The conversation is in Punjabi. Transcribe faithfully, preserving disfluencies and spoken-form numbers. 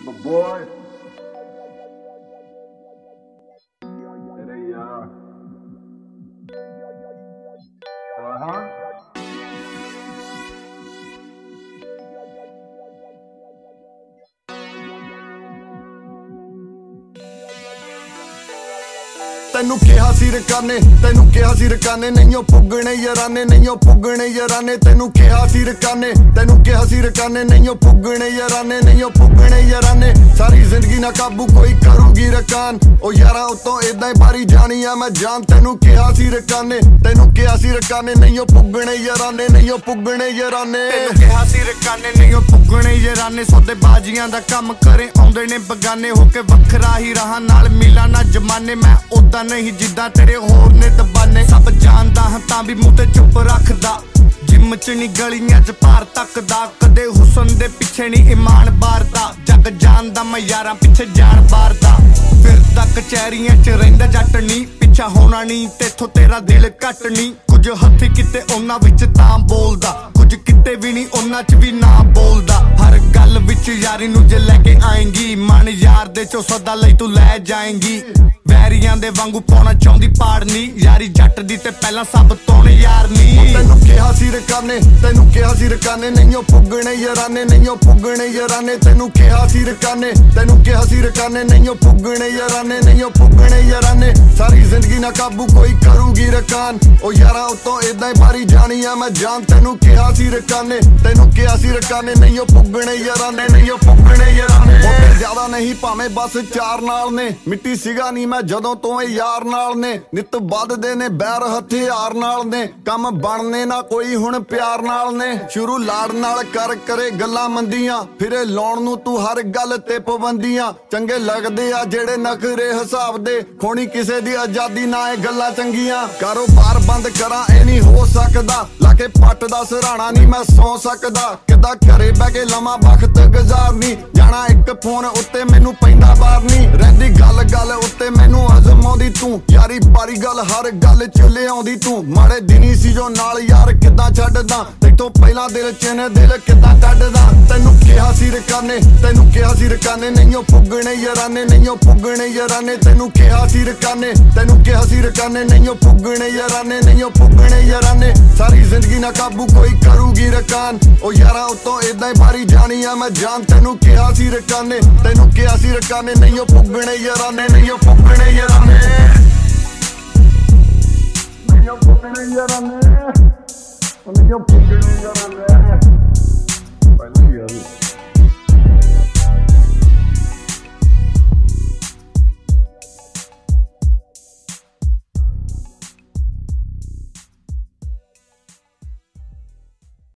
But boy, it ain't uh, uh-huh. ਤੈਨੂੰ ਕਿਹਾ ਸੀ ਰਕਾਨੇ ਤੈਨੂੰ ਕਿਹਾ ਸੀ ਰਕਾਨੇ ਨਹੀਂਓ ਪੁੱਗਣੇ ਯਾਰਾਨੇ ਨਹੀਂਓ ਪੁੱਗਣੇ ਯਾਰਾਨੇ ਤੈਨੂੰ ਕਿਹਾ ਸੀ ਰਕਾਨੇ ਤੈਨੂੰ ਕਿਹਾ ਸੀ ਰਕਾਨੇ ਨਹੀਂਓ ਪੁੱਗਣੇ ਯਾਰਾਨੇ ਨਹੀਂਓ ਪੁੱਗਣੇ ਯਾਰਾਨੇ ਸਾਰੀ ਜ਼ਿੰਦਗੀ ਨਾ ਕਾਬੂ ਕੋਈ ਕਰੂਗੀ ਰਕਾਨ ਉਹ ਯਾਰਾਂ ਉਤੋਂ ਇਦਾਂ ਹੀ ਬਾਰੀ ਜਾਣੀ ਆ ਮੈਂ ਜਾਨ ਤੈਨੂੰ ਕਿਹਾ ਸੀ ਰਕਾਨੇ ਤੈਨੂੰ ਕਿਹਾ ਸੀ ਰਕਾਨੇ ਨਹੀਂਓ ਪੁੱਗਣੇ ਯਾਰਾਨੇ ਨਹੀਂਓ ਪੁੱਗਣੇ ਯਾਰਾਨੇ ਤੈਨੂੰ ਕਿਹਾ ਸੀ ਰਕਾਨੇ ਨਹੀਂਓ ਪੁੱਗਣੇ ਯਾਰਾਨੇ ਸੌਦੇ ਬਾਜੀਆਂ ਦਾ ਕੰਮ ਕਰੇ ਆਉਂਦੇ ਨੇ ਬਗਾਨੇ ਹੋ ਕੇ ਵੱਖਰਾ ਹੀ ਰਹਾ ਨਾਲ ਮਿਲਾ ਨਾ ਜਮਾਨੇ ਮੈਂ ਉਦਾਂ नहीं जिद्दां तेरे होर ने दबाने सब जानदा हां तां भी मुंह ते चुप रखदा जिम च नी गलियां च भार तकदा कदे हुसन दे पिछे नी ईमान बारदा जग जानदा मैं यारां पिछे जान बारदा फिरदा कचहरियां च रहिंदा जट नी पिछा होना नी तेथों तेरा दिल घट नी कुछ हत्थी किते उन्हां विच तां बोलदा कुछ किते भी नी उन्हां च भी ना बोलदा हर गल विच यारी नूं जे लैके आएंगी मन यार दे चो सदा लई तू लै जाएंगी ਵੈਰੀਆਂ ਦੇ ਵਾਂਗੂ ਪਾਉਣਾ ਚਾਹੁੰਦੀ ਪਾੜਨੀ ਯਾਰੀ ਜੱਟ ਦੀ ਤੇ ਪਹਿਲਾਂ ਸਭ ਤੋਂ ਨੇ ਯਾਰਨੀ ਤੈਨੂੰ ਕਿਹਾ ਸੀ ਰਕਾਨੇ ਤੈਨੂੰ ਕਿਹਾ ਸੀ ਰਕਾਨੇ ਨਹੀਂਓ ਪੁੱਗਣੇ ਯਾਰਾਨੇ ਨਹੀਂਓ ਪੁੱਗਣੇ ਯਾਰਾਨੇ ਤੈਨੂੰ ਕਿਹਾ ਸੀ ਰਕਾਨੇ ਤੈਨੂੰ ਕਿਹਾ ਸੀ ਰਕਾਨੇ ਨਹੀਂਓ ਪੁੱਗਣੇ ਯਾਰਾਨੇ ਨਹੀਂਓ ਪੁੱਗਣੇ ਯਾਰਾਨੇ ਸਾਰੀ ਜ਼ਿੰਦਗੀ ਨਾ ਕਾਬੂ ਕੋਈ ਕਰੂਗੀ ਰਕਾਨ ਉਹ ਯਾਰਾਂ ਉਤੋਂ ਇਦਾਂ ਹੀ ਬਾਰੀ ਜਾਣੀ ਆ ਮੈਂ ਜਾਨ ਤੈਨੂੰ ਕਿਹਾ ਸੀ ਰਕਾਨੇ ਤੈਨੂੰ ਕਿਹਾ ਸੀ ਰਕਾਨੇ ਨਹੀਂਓ ਪੁੱਗਣੇ ਯਾਰਾਨੇ ਨਹੀਂਓ ਪੁੱਗਣੇ ਯਾਰਾਨੇ ਬਹੁਤੇ ਜ਼ਿਆਦਾ ਨਹੀਂ ਭਾਵੇਂ ਬਸ ਚਾਰ ਨਾਲ ਨੇ ਮਿੱਟੀ ਸੀਗਾ ਨਹੀਂ ਮੈਂ ਜਦੋਂ ਤੋਂ ਇਹ ਯਾਰ ਨਾਲ ਨੇ ਨਿਤ ਵੱਧਦੇ ਨੇ ਬੈਰ ਹਥਿਆਰ ਨਾਲ ਨੇ ਕੰਮ ਬਣਨੇ ਨਾ ਕੋਈ ਹੁਣ ਪਿਆਰ ਨਾਲ ਨੇ ਸ਼ੁਰੂ ਲਾੜ ਨਾਲ ਕਰ ਕਰੇ ਗੱਲਾਂ ਮੰਦੀਆਂ ਫਿਰੇ ਲਾਉਣ ਨੂੰ ਤੂੰ ਹਰ ਗੱਲ ਤੇ ਪਾਬੰਦੀਆਂ ਚੰਗੇ ਲੱਗਦੇ ਆ ਜਿਹੜੇ ਨਖਰੇ ਹਿਸਾਬ ਦੇ ਖੋਣੀ ਕਿਸੇ ਦੀ ਆਜ਼ਾਦੀ ਨਾ ਇਹ ਗੱਲਾਂ ਚੰਗੀਆਂ ਕਾਰੋਬਾਰ ਬੰਦ ਕਰਾਂ ਇਹ ਨਹੀਂ ਹੋ ਸਕਦਾ ਲਾ ਕੇ ਪੱਟ ਦਾ ਸਰਾਣਾ ਨਹੀਂ ਮੈਂ ਸੌ ਸਕਦਾ ਕਿੱਦਾਂ ਘਰੇ ਬਹਿ ਕੇ ਲਵਾਂ ਵਕਤ ਗੁਜ਼ਾਰਨੀ ਜਾਣਾ ਇੱਕ ਫੋਨ ਉੱਤੇ ਮੈਨੂੰ ਪੈਂਦਾ ਬਾਰ ਨਹੀਂ ਰਹਿੰਦੀ ਗੱਲ ਗੱਲ ਉੱਤੇ ਮੈਨੂੰ ਅਜ਼ਮਾਉਂਦੀ ਤੂੰ ਯਾਰੀ ਪਾਰੀ ਗੱਲ ਹਰ ਗੱਲ ਚ ਲਿਆਉਂਦੀ ਤੂੰ ਮਾੜੇ ਦਿਨੀ ਸੀ ਜੋ ਨਾਲ ਯਾਰ ਕਿੱਦਾਂ ਛੱਡਦਾ ਤੈਥੋਂ ਪਹਿਲਾਂ ਦਿਲ ਚ ਨੇ ਦਿਲ ਕਿੱਦਾਂ ਕੱਢਦਾ ਤੈਨੂੰ ਕਿਹਾ ਸੀ ਰਕਾਨੇ ਤੈਨੂੰ ਕਿਹਾ ਸੀ ਰਕਾਨੇ ਨਹੀਂਓ ਪੁੱਗਣੇ ਯਾਰਾਨੇ ਨਹੀਂਓ ਪੁੱਗਣੇ ਯਾਰਾਨੇ ਤੈਨੂੰ ਕਿਹਾ ਸੀ ਰਕਾਨੇ ਤੈਨੂੰ ਕਿਹਾ ਸੀ ਰਕਾਨੇ ਨਹੀਂਓ ਪੁੱਗਣੇ ਯਾਰਾਨੇ ਨਹੀਂਓ ਪੁੱਗਣੇ ਯਾਰਾਨੇ ਸਾਰੀ ਜ਼ਿੰਦਗੀ ਨਾ ਕਾਬੂ ਕੋਈ ਕਰੂਗੀ ਰਕਾਨ ਉਹ ਯਾਰਾਂ ਉਤੋਂ ਇਦਾਂ ਹੀ ਬਾਰੀ ਜਾਣੀ ਆ ਮੈਂ ਜਾਨ ਤੈਨੂੰ ਕਿਹਾ ਸੀ ਰਕਾਨੇ ਤੈਨੂੰ ਕਿਹਾ ਸੀ ਰਕਾਨੇ ਨਹੀਂਓ ਪੁੱਗਣੇ ਯਾਰਾਨੇ ਨਹੀਂਓ ਪੁੱਗਣੇ ਯਾਰਾਨੇ ਨਹੀਂਓ ਪੁੱਗਣੇ ਯਾਰਾਨੇ ਨਹੀਂਓ ਪੁੱਗਣੇ ਯਾਰਾਨੇ ਪਹਿਲੀ ਯਾਰ